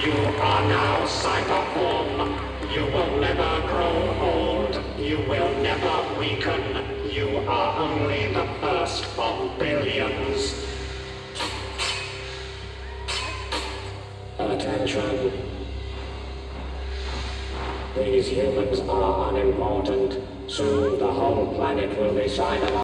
You are now cyberform. You will never grow old. You will never weaken. You are only the first of billions. Attention. These humans are unimportant. Soon the whole planet will be cyber.